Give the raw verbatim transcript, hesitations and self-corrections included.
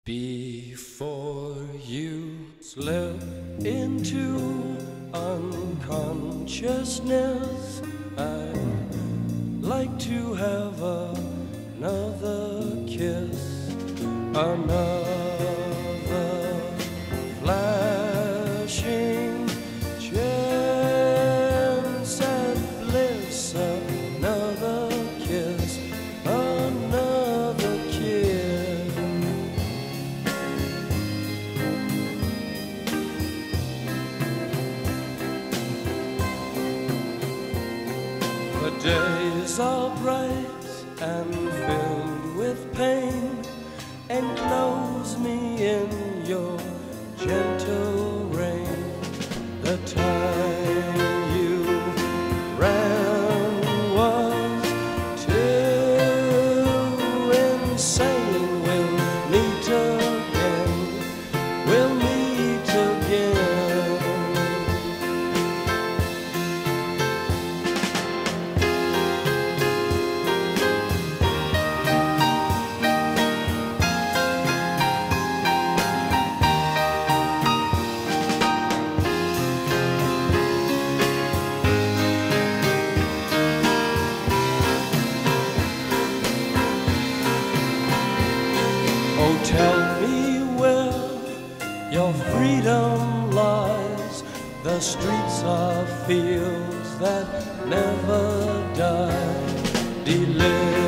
Before you slip into unconsciousness, I'd like to have another kiss, another flashing chance at bliss, another kiss, another kiss. The days are bright and filled with pain, enclose me in your gentle rain. The time you ran was too insane. We'll meet again, we'll meet again. Oh, tell me where your freedom lies. The streets are fields that never die. Deliver